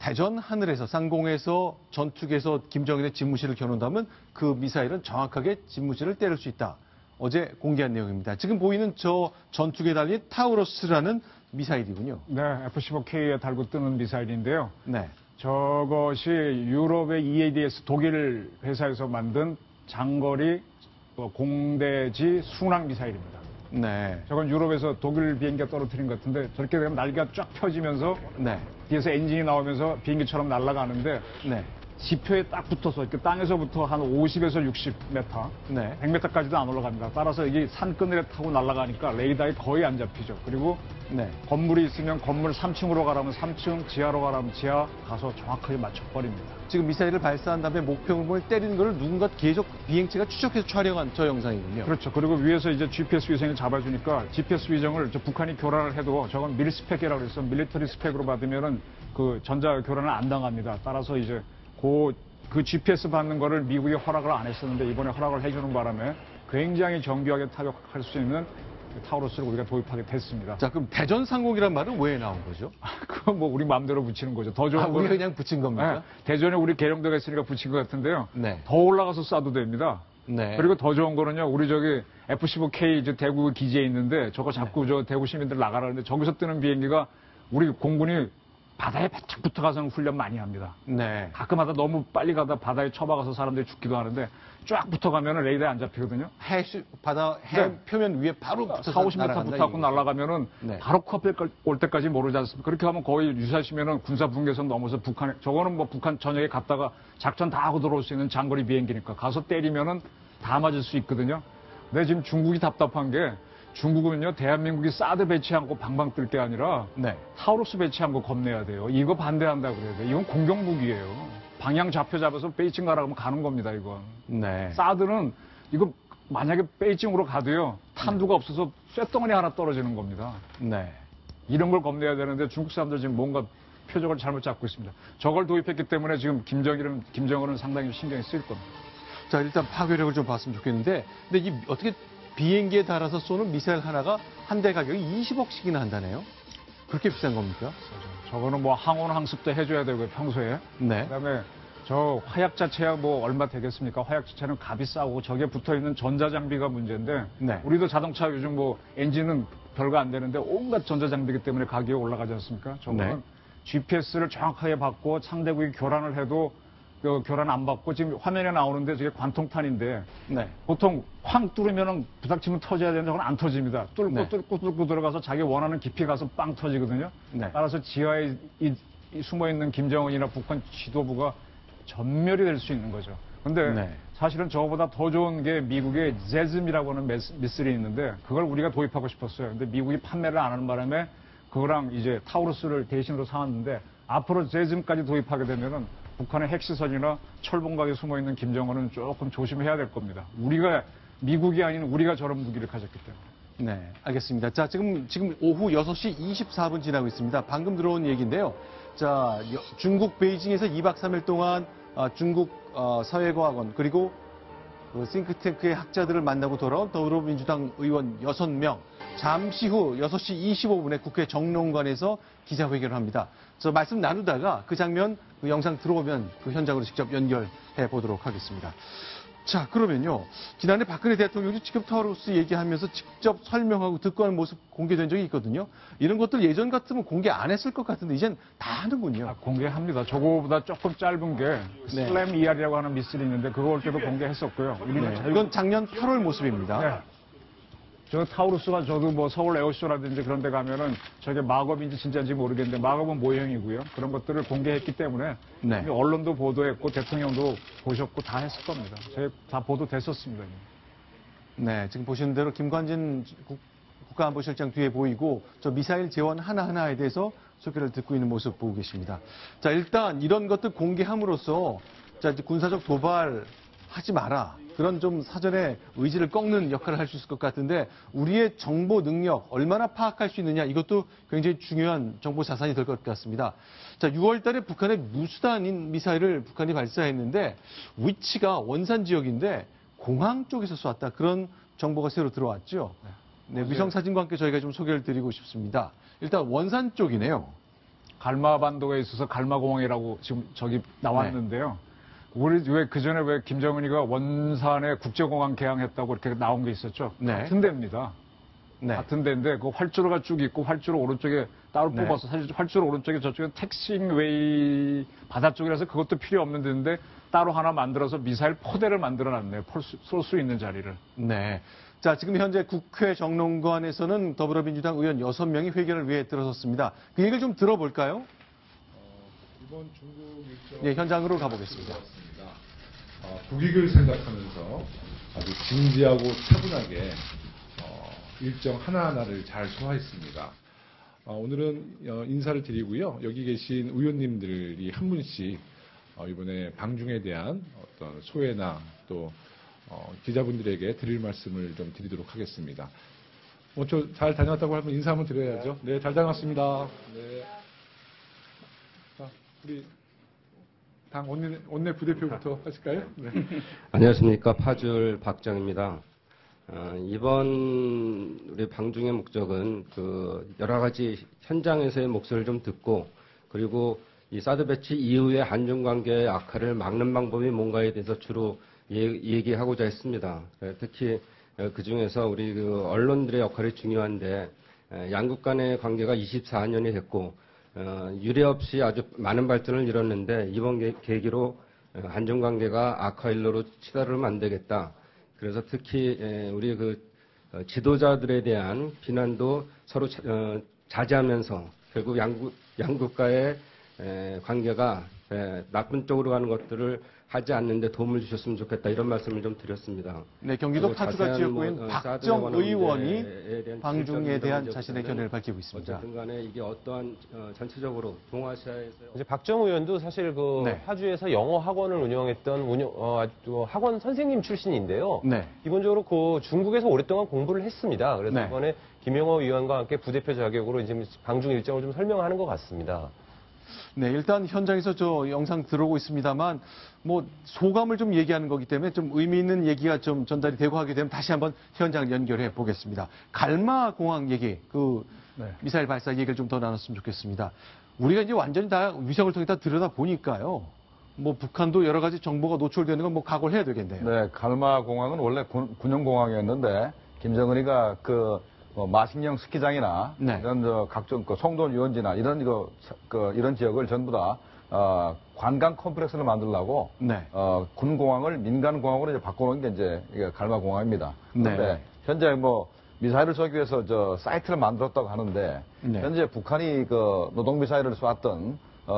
대전 하늘에서 상공에서 전투기에서 김정일의 집무실을 겨눈다면 그 미사일은 정확하게 집무실을 때릴 수 있다. 어제 공개한 내용입니다. 지금 보이는 저 전투기에 달린 타우러스라는 미사일이군요. 네, F-15K에 달고 뜨는 미사일인데요. 네. 저것이 유럽의 EADS 독일 회사에서 만든 장거리 공대지 순항 미사일입니다. 네. 저건 유럽에서 독일 비행기가 떨어뜨린 것 같은데 저렇게 되면 날개가 쫙 펴지면서 네. 뒤에서 엔진이 나오면서 비행기처럼 날아가는데 네. 지표에 딱 붙어서 이렇게 땅에서부터 한 50에서 60m, 네. 100m까지도 안 올라갑니다. 따라서 이게 산끈을 타고 날아가니까 레이더에 거의 안 잡히죠. 그리고 네. 건물이 있으면 건물 3층으로 가라면 3층, 지하로 가라면 지하 가서 정확하게 맞춰버립니다. 지금 미사일을 발사한 다음에 목표물을 때리는 걸 누군가 계속 비행체가 추적해서 촬영한 저 영상이군요. 그렇죠. 그리고 위에서 이제 GPS 위성을 잡아주니까 GPS 위성을 북한이 교란을 해도 저건 밀스펙이라고 해서 밀리터리 스펙으로 받으면은 그 전자 교란을 안 당합니다. 따라서 이제 그 GPS 받는 거를 미국이 허락을 안 했었는데 이번에 허락을 해주는 바람에 굉장히 정교하게 타격할 수 있는 타우러스를 우리가 도입하게 됐습니다. 자, 그럼 대전 상공이란 말은 왜 나온 거죠? 그건 뭐 우리 마음대로 붙이는 거죠. 더 좋은 우리가 거는 그냥 붙인 겁니까? 네, 대전에 우리 계룡대가 있으니까 붙인 것 같은데요. 네. 더 올라가서 쏴도 됩니다. 네. 그리고 더 좋은 거는요. 우리 저기 F-15K 이제 대구 기지에 있는데 저거 자꾸 저 대구 시민들 나가라는데 저기서 뜨는 비행기가 우리 공군이 바다에 바짝 붙어가서는 훈련 많이 합니다. 네. 가끔마다 너무 빨리 가다 바다에 처박아서 사람들이 죽기도 하는데 쫙 붙어가면은 레이더에 안 잡히거든요. 해 네. 표면 위에 바로 붙어서 4, 50m 날아간다, 붙어갖고 이거죠. 날아가면은 네. 바로 코앞에 올 때까지 모르지 않습니까? 그렇게 하면 거의 유사시면은 군사 분계선 넘어서 북한에, 저거는 뭐 북한 전역에 갔다가 작전 다 하고 들어올 수 있는 장거리 비행기니까 가서 때리면은 다 맞을 수 있거든요. 근데 지금 중국이 답답한 게 중국은요, 대한민국이 사드 배치한 거 방방 뜰 게 아니라 네. 타우러스 배치한 거 겁내야 돼요. 이거 반대한다 그래야 돼요. 이건 공격무기예요. 방향 좌표 잡아서 베이징 가라 그러면 가는 겁니다, 이건. 네. 사드는 이거 만약에 베이징으로 가도요, 탄두가 없어서 쇳덩어리 하나 떨어지는 겁니다. 네. 이런 걸 겁내야 되는데 중국 사람들 지금 뭔가 표적을 잘못 잡고 있습니다. 저걸 도입했기 때문에 지금 김정은은 상당히 신경이 쓰일 겁니다. 자, 일단 파괴력을 좀 봤으면 좋겠는데, 근데 이 어떻게 비행기에 달아서 쏘는 미사일 하나가 한 대 가격이 20억씩이나 한다네요? 그렇게 비싼 겁니까? 저거는 뭐 항온 항습 도 해줘야 되고요, 평소에. 네. 그다음에 저 화약 자체야 뭐 얼마 되겠습니까? 화약 자체는 값이 싸고 저게 붙어 있는 전자장비가 문제인데 네. 우리도 자동차 요즘 뭐 엔진은 별거 안 되는데 온갖 전자장비이기 때문에 가격이 올라가지 않습니까? 저거는 네. GPS를 정확하게 받고 상대국이 교란을 해도 그 교란 안 받고 지금 화면에 나오는데 저게 관통탄인데 네. 보통 황 뚫으면은 부닥치면 터져야 되는데 그건 안 터집니다. 뚫고 들어가서 자기 원하는 깊이 가서 빵 터지거든요. 네. 따라서 지하에 숨어있는 김정은이나 북한 지도부가 전멸이 될 수 있는 거죠. 근데 네. 사실은 저거보다 더 좋은 게 미국의 제즘이라고 하는 미술이 있는데 그걸 우리가 도입하고 싶었어요. 근데 미국이 판매를 안 하는 바람에 그거랑 이제 타우루스를 대신으로 사왔는데 앞으로 제즘까지 도입하게 되면은 북한의 핵시설이나 철봉각에 숨어있는 김정은은 조금 조심해야 될 겁니다. 미국이 아닌 우리가 저런 무기를 가졌기 때문에. 네, 알겠습니다. 자, 지금 오후 6시 24분 지나고 있습니다. 방금 들어온 얘기인데요. 자, 중국 베이징에서 2박 3일 동안 중국 사회과학원 그리고 그 싱크탱크의 학자들을 만나고 돌아온 더불어민주당 의원 6명. 잠시 후 6시 25분에 국회 정론관에서 기자회견을 합니다. 저 말씀 나누다가 그 장면, 그 영상 들어오면 그 현장으로 직접 연결해 보도록 하겠습니다. 자, 그러면요. 지난해 박근혜 대통령이 직접 타우루스 얘기하면서 직접 설명하고 듣고 하는 모습 공개된 적이 있거든요. 이런 것들 예전 같으면 공개 안 했을 것 같은데 이젠 다 하는군요. 공개합니다. 저거보다 조금 짧은 게 슬램 ER이라고 하는 미술이 있는데 그거 올 때도 공개했었고요. 우리는 네, 이건 작년 8월 모습입니다. 네. 저 타우루스가 저도 뭐 서울 에어쇼라든지 그런 데 가면은 저게 마법인지 진짜인지 모르겠는데 마법은 모형이고요. 그런 것들을 공개했기 때문에 네. 언론도 보도했고 대통령도 보셨고 다 했을 겁니다. 저희 다 보도됐었습니다. 네, 지금 보시는 대로 김관진 국가안보실장 뒤에 보이고 저 미사일 재원 하나하나에 대해서 소개를 듣고 있는 모습 보고 계십니다. 자, 일단 이런 것들 공개함으로써 자, 이제 군사적 도발 하지 마라. 그런 좀 사전에 의지를 꺾는 역할을 할 수 있을 것 같은데 우리의 정보 능력 얼마나 파악할 수 있느냐 이것도 굉장히 중요한 정보 자산이 될 것 같습니다. 자, 6월 달에 북한의 무수단인 미사일을 북한이 발사했는데 위치가 원산 지역인데 공항 쪽에서 쐈다. 그런 정보가 새로 들어왔죠. 네, 위성 사진과 함께 저희가 좀 소개를 드리고 싶습니다. 일단 원산 쪽이네요. 갈마반도에 있어서 갈마공항이라고 지금 저기 나왔는데요. 우리 왜 그전에 왜 김정은이가 원산에 국제공항 개항했다고 이렇게 나온 게 있었죠? 네. 같은 데입니다. 네. 같은 데인데 그 활주로가 쭉 있고 활주로 오른쪽에 따로 네. 뽑아서 사실 활주로 오른쪽에 저쪽에 택싱웨이 바다 쪽이라서 그것도 필요 없는 데인데 따로 하나 만들어서 미사일 포대를 만들어 놨네요. 쏠 수 있는 자리를. 네. 자, 지금 현재 국회 정론관에서는 더불어민주당 의원 6명이 회견을 위해 들어섰습니다. 그 얘기를 좀 들어볼까요? 이번 중국 일정 예, 현장으로 가보겠습니다. 국익을 생각하면서 아주 진지하고 차분하게 일정 하나하나를 잘 소화했습니다. 오늘은 인사를 드리고요. 여기 계신 의원님들이 한 분씩 이번에 방중에 대한 어떤 소회나 또 기자분들에게 드릴 말씀을 좀 드리도록 하겠습니다. 저 잘 다녀왔다고 하면 인사 한번 드려야죠. 네, 잘 다녀왔습니다. 네. 자, 우리 당 원내 부대표부터 하실까요? 네. 안녕하십니까. 파주을 박정입니다. 이번 우리 방중의 목적은 여러 가지 현장에서의 목소리를 좀 듣고 그리고 이 사드 배치 이후의 한중 관계의 악화를 막는 방법이 뭔가에 대해서 주로 얘기하고자 했습니다. 특히 그 중에서 우리 언론들의 역할이 중요한데 양국 간의 관계가 24년이 됐고 유례 없이 아주 많은 발전을 이뤘는데 이번 계기로 한중 관계가 악화일로로 치달으면 안 되겠다. 그래서 특히 우리 지도자들에 대한 비난도 서로 자제하면서 결국 양국과의 관계가 나쁜 쪽으로 가는 것들을 하지 않는데 도움을 주셨으면 좋겠다 이런 말씀을 좀 드렸습니다. 네, 경기도 파주가 지역구인 박정 의원이 방중에 대한 자신의 견해를 밝히고 있습니다. 어쨌든 간에 이게 어떠한 전체적으로 동아시아에서 이제 박정 의원도 사실 네. 파주에서 영어 학원을 운영했던 학원 선생님 출신인데요. 네. 기본적으로 중국에서 오랫동안 공부를 했습니다. 그래서 네. 이번에 김영호 위원과 함께 부대표 자격으로 이제 방중 일정을 좀 설명하는 것 같습니다. 네, 일단 현장에서 저 영상 들어오고 있습니다만 뭐 소감을 좀 얘기하는 거기 때문에 좀 의미 있는 얘기가 좀 전달이 되고 하게 되면 다시 한번 현장을 연결해 보겠습니다. 갈마 공항 얘기, 네. 미사일 발사 얘기를 좀 더 나눴으면 좋겠습니다. 우리가 이제 완전히 다 위성을 통해 다 들여다 보니까요. 뭐 북한도 여러 가지 정보가 노출되는 건 뭐 각오를 해야 되겠네요. 네, 갈마 공항은 원래 군용 공항이었는데 김정은이가 마식령 스키장이나 네. 이런 각종 송돈 유원지나 이런 지역을 전부 다 관광 컴플렉스를 만들려고 네. 군 공항을 민간 공항으로 이제 바꿔놓은 게 이제 이게 갈마 공항입니다. 그런데 네. 현재 미사일을 쏘기 위해서 사이트를 만들었다고 하는데 네. 현재 북한이 노동 미사일을 쐈던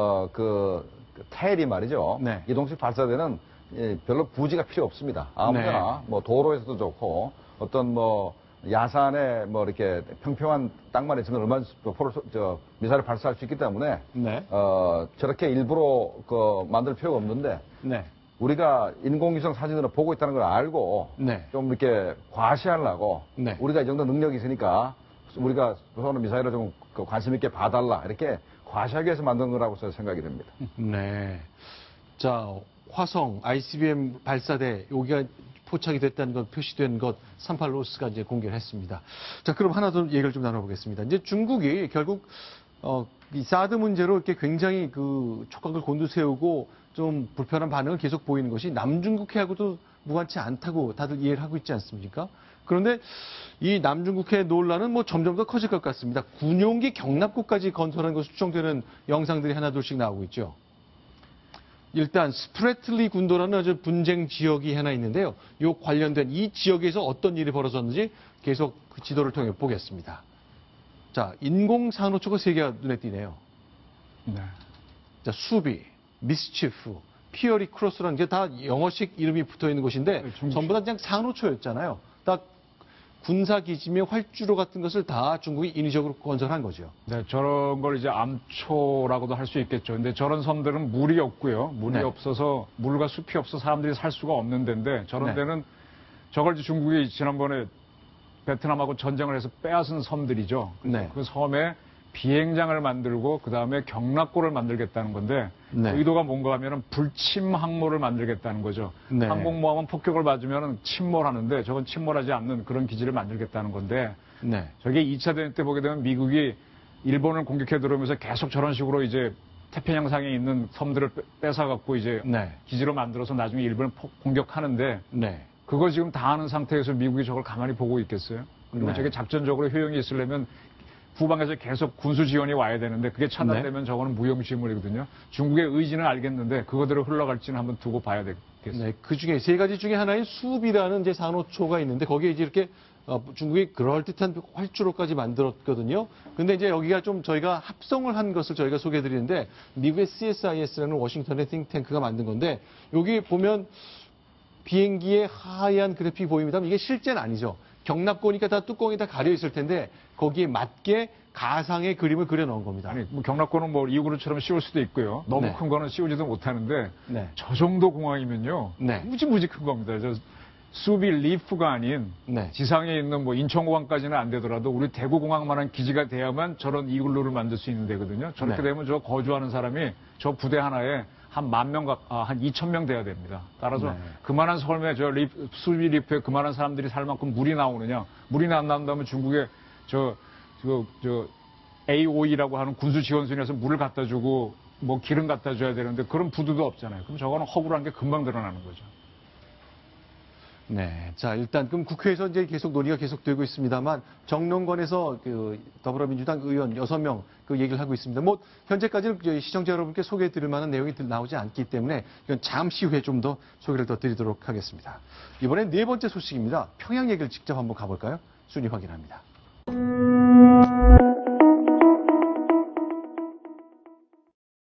테일이 말이죠. 네. 이동식 발사대는 별로 부지가 필요 없습니다. 아무나 네. 도로에서도 좋고 어떤 야산에 이렇게 평평한 땅만 있으면 얼마나 미사일을 발사할 수 있기 때문에 네. 저렇게 일부러 만들 필요가 없는데 네. 우리가 인공위성 사진으로 보고 있다는 걸 알고 네. 좀 이렇게 과시하려고 네. 우리가 이 정도 능력이 있으니까 우리가 쏘는 미사일을 좀 관심 있게 봐달라 이렇게 과시하기 위해서 만든 거라고 저는 생각이 됩니다. 네. 자, 화성 ICBM 발사대 여기가 포착이 됐다는 것, 표시된 것, 38로스가 이제 공개를 했습니다. 자, 그럼 하나 더 얘기를 좀 나눠보겠습니다. 이제 중국이 결국, 이 사드 문제로 이렇게 굉장히 촉각을 곤두세우고 좀 불편한 반응을 계속 보이는 것이 남중국해하고도 무관치 않다고 다들 이해를 하고 있지 않습니까? 그런데 이 남중국해 논란은 점점 더 커질 것 같습니다. 군용기 경납고까지 건설한 것으로 추정되는 영상들이 하나둘씩 나오고 있죠. 일단 스프레틀리 군도라는 아주 분쟁 지역이 하나 있는데요. 이 관련된 이 지역에서 어떤 일이 벌어졌는지 계속 그 지도를 통해 보겠습니다. 자, 인공산호초가 3개가 눈에 띄네요. 네. 자, 수비, 미스치프, 피어리 크로스라는 게 다 영어식 이름이 붙어 있는 곳인데 전부 다 그냥 산호초였잖아요. 딱 군사기지며 활주로 같은 것을 다 중국이 인위적으로 건설한 거죠. 네, 저런 걸 이제 암초라고도 할 수 있겠죠. 근데 저런 섬들은 물이 없고요. 물이 네. 없어서, 물과 숲이 없어서 사람들이 살 수가 없는 데인데, 저런 네. 데는 저걸 이제 중국이 지난번에 베트남하고 전쟁을 해서 빼앗은 섬들이죠. 네. 그 섬에 비행장을 만들고 그 다음에 경납고를 만들겠다는 건데 네. 그 의도가 뭔가 하면은 불침 항모를 만들겠다는 거죠. 네. 항공모함은 폭격을 맞으면은 침몰하는데 저건 침몰하지 않는 그런 기지를 만들겠다는 건데 네. 저게 2차 대전 때 보게 되면 미국이 일본을 공격해 들어오면서 계속 저런 식으로 이제 태평양상에 있는 섬들을 뺏어갖고 이제 네. 기지로 만들어서 나중에 일본을 공격하는데 네. 그거 지금 다 아는 상태에서 미국이 저걸 가만히 보고 있겠어요? 그리고 네. 저게 작전적으로 효용이 있으려면 후방에서 계속 군수 지원이 와야 되는데 그게 차단되면 저거는 무용지물이거든요. 중국의 의지는 알겠는데 그거대로 흘러갈지는 한번 두고 봐야 되겠어요. 네, 그 중에 세 가지 중에 하나인 수비라는 이제 산호초가 있는데 거기에 이제 이렇게 중국이 그럴듯한 활주로까지 만들었거든요. 근데 이제 여기가 좀 저희가 합성을 한 것을 저희가 소개해 드리는데 미국의 CSIS라는 워싱턴의 띵탱크가 만든 건데 여기 보면 비행기의 하얀 그래픽이 보입니다. 이게 실제는 아니죠. 경납고니까 다 뚜껑이 다 가려 있을 텐데 거기에 맞게 가상의 그림을 그려 넣은 겁니다. 아니, 뭐 경락고는 뭐 이구르처럼 씌울 수도 있고요. 너무 네. 큰 거는 씌우지도 못하는데 네. 저 정도 공항이면요. 네. 무지무지 큰 겁니다. 저 수비 리프가 아닌 네. 지상에 있는 뭐 인천공항까지는 안 되더라도 우리 대구공항만한 기지가 돼야만 저런 이글루를 만들 수 있는 데거든요. 저렇게 네. 되면 저 거주하는 사람이 저 부대 하나에 한 10,000명, 한 2,000명 돼야 됩니다. 따라서 네. 그만한 섬에 수비 리프에 그만한 사람들이 살 만큼 물이 나오느냐. 물이 안 나온다면 중국에 저 AOE라고 하는 군수 지원선에서 물을 갖다 주고 뭐 기름 갖다 줘야 되는데 그런 부두도 없잖아요. 그럼 저거는 허구란 게 금방 드러나는 거죠. 네. 자, 일단 그럼 국회에서 이제 계속 논의가 계속되고 있습니다만 정론관에서 그 더불어민주당 의원 6명 그 얘기를 하고 있습니다. 뭐 현재까지는 시청자 여러분께 소개해 드릴 만한 내용이 나오지 않기 때문에 이건 잠시 후에 좀 더 소개를 더 드리도록 하겠습니다. 이번엔 네 번째 소식입니다. 평양 얘기를 직접 한번 가볼까요? 순위 확인합니다.